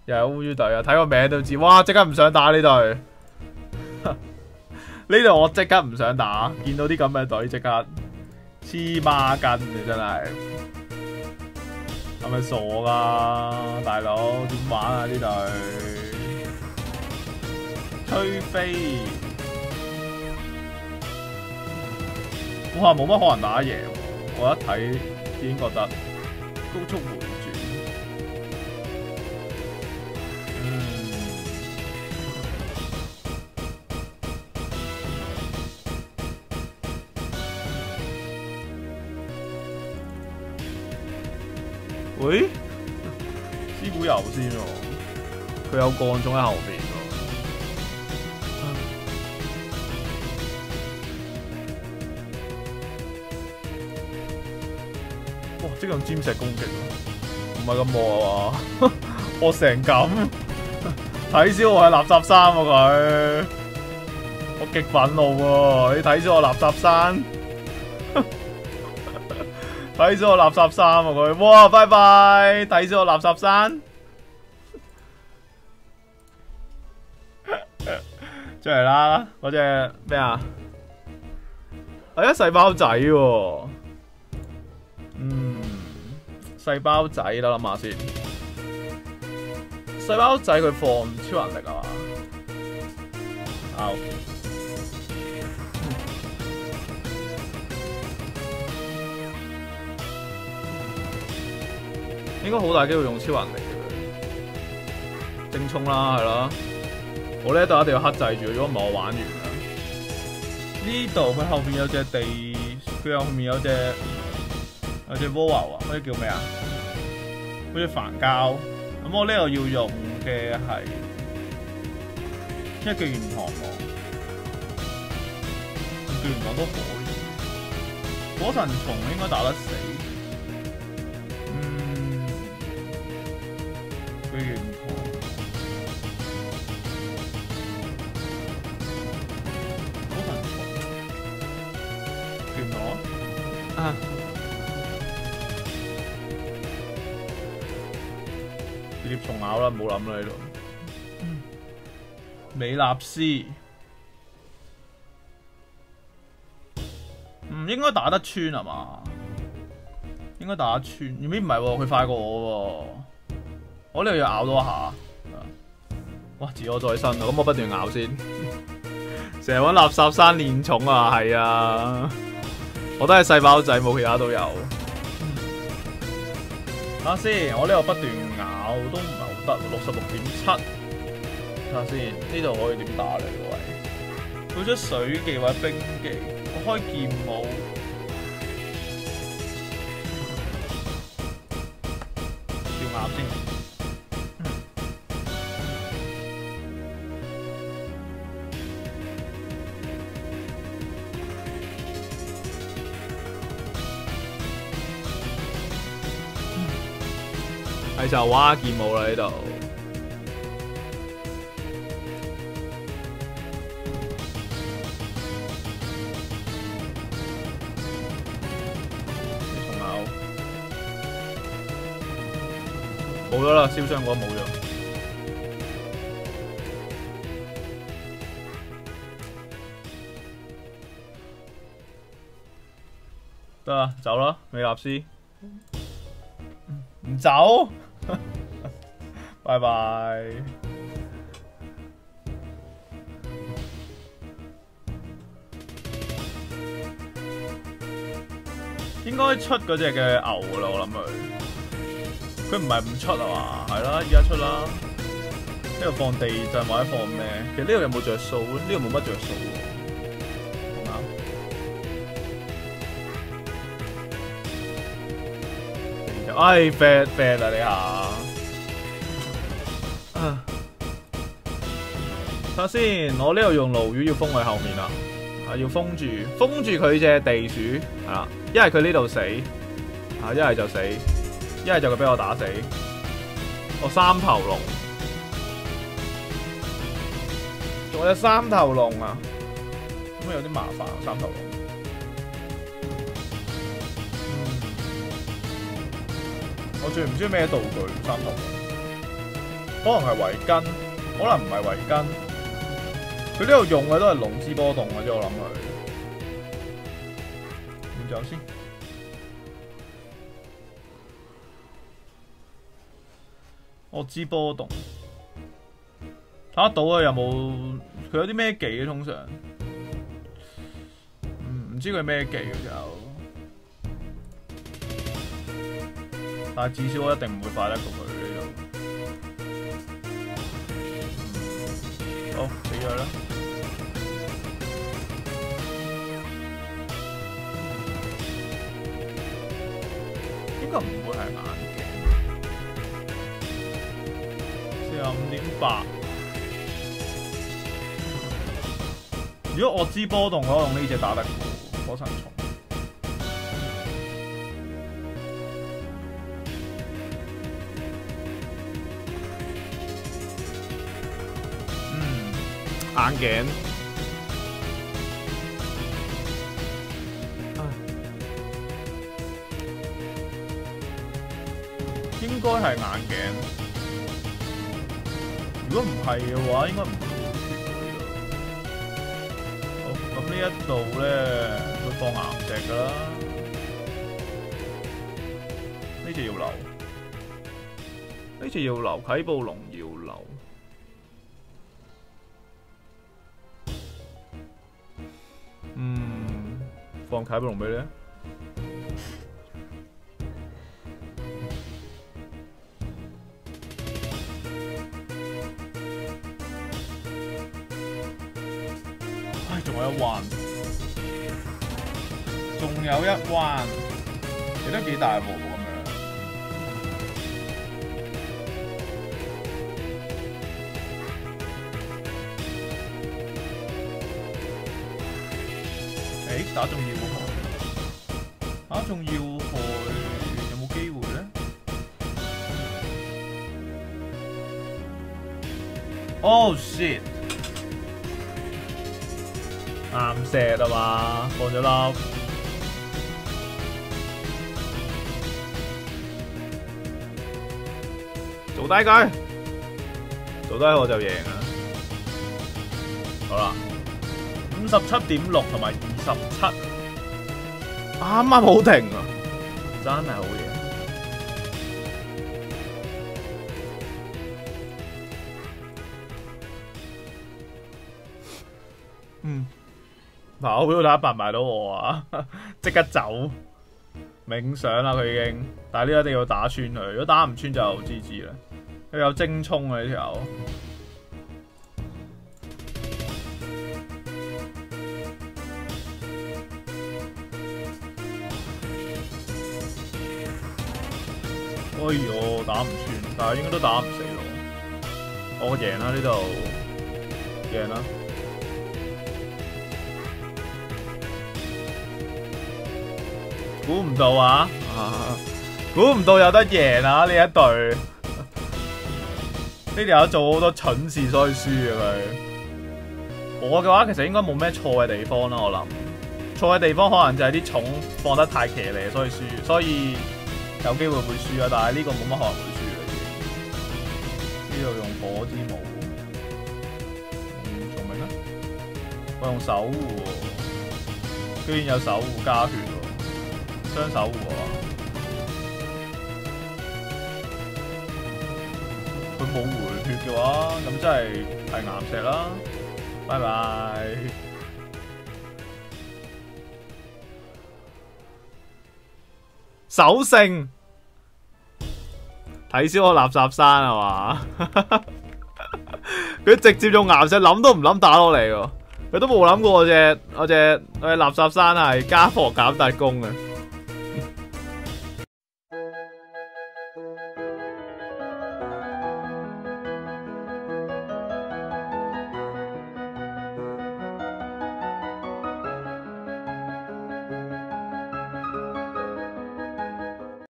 又係烏豬隊啊！睇個名都知，哇！即刻唔想打呢隊。呢度我即刻唔想打，見到啲咁嘅隊即刻黐孖筋嘅真係，係咪傻㗎大佬？點玩啊呢隊？吹飛！哇，冇乜可能打贏喎！我一睇已經覺得高速回轉。喂，師傅游先喎，佢有鋼種喺後邊喎。哇！即用尖石攻擊喎，唔係咁惡啊嘛！我成咁睇小我係垃圾衫喎佢，我極憤怒喎！你睇小我垃圾衫。睇咗我垃圾衫啊佢，哇！拜拜，睇咗我垃圾衫，出嚟啦！嗰隻咩啊？係一細胞仔喎，細胞仔啦，諗下先。細胞仔佢放超能力啊嘛？好。應該好大機會用超能力嘅，精衝啦，係啦。我呢度一定要克制住，如果唔係我玩完啦。呢度佢後面有隻地，佢後面有隻蝸牛啊，嗰啲叫咩啊？好似煩膠。咁我呢度要用嘅係一叫圓堂王，叫圓堂都可以。火神蟲應該打得死。佢圓堂，火神蟲，圓堂啊！直接重咬啦，唔好諗啦呢度。美納斯，應該打得穿係嘛？應該打得穿，唔係喎，佢快過我喎。我呢度要咬多下，哇！自我再生啊，咁我不斷咬先，成日揾垃圾山練寵啊，係啊，我都係細胞仔，冇其他都有。睇下先，我呢度不斷咬都唔係好得，66.7。睇下先，呢度可以點打呢個位？佢出水技或者冰技，我開劍舞。要咬先。係就玩劍舞啦呢度，重咬，冇咗啦，燒傷嗰冇咗。得啦，走啦，美納斯，唔走。拜拜。應該出嗰隻嘅牛噶啦，我諗佢唔係唔出啊嘛，係啦，而家出啦。呢度放地震或者放咩？其實呢度有冇着數咧？呢度冇乜着數喎。唉，fat 啊你下。睇下先，我呢度用鱸魚要封佢後面啦，要封住佢隻地鼠，係啦，一係佢呢度死，一係就死，一係就佢俾我打死。我三頭龍，仲有三頭龍啊，咁有啲麻煩三頭龍。我最唔中意咩道具三頭龍。 可能係圍巾，可能唔係圍巾。佢呢度用嘅都係龍之波動嘅啫，我諗佢。換走先。我知波動，睇得到啊！有冇佢有啲咩技嘅？通常，唔知佢咩技嘅就，但係至少我一定唔會快得過佢呢度。好，死咗啦！應該唔會係眼鏡。45.8。如果我知波動嘅話，用呢隻打得過火神蟲。眼鏡。應該係眼鏡。如果唔係嘅話，應該唔會缺呢度。好，咁呢一度咧會放岩石噶啦，呢隻要留，呢隻要留，啟暴龍要留。放啟暴龍俾你。仲有一彎，仲有一彎，你都幾大鑊喎咁樣。打中要害，打中要害有冇機會咧？Oh shit！岩石啊嘛，放咗粒。做低佢，做低我就贏啦。好啦，57.6同埋27，啱啱好停啊！真係好嘢。跑表打100埋到我啊！即刻走，冥想啦佢已經，但係呢一定要打穿佢，如果打唔穿就 GG 啦。佢有精衝啊呢條，哎呦打唔穿，但係應該都打唔死我。我贏啦呢度，贏啦！估唔到啊！估唔到有得贏啊！呢一隊呢條友做好多蠢事，所以輸嘅佢。我嘅話其實應該冇咩錯嘅地方啦，我諗錯嘅地方可能就係啲蟲放得太騎呢，所以輸，所以有機會會輸啊！但係呢個冇乜可能會輸嘅已經。呢度用火之舞，聰明啊！我用守護喎，居然有守護加血喎。雙守護啊！佢冇回血嘅話，咁真係岩石啦！拜拜。首勝，睇小我垃圾山係嘛？佢直接用岩石諗都唔諗打落嚟喎，佢都冇諗過我隻垃圾山係加防減特攻嘅。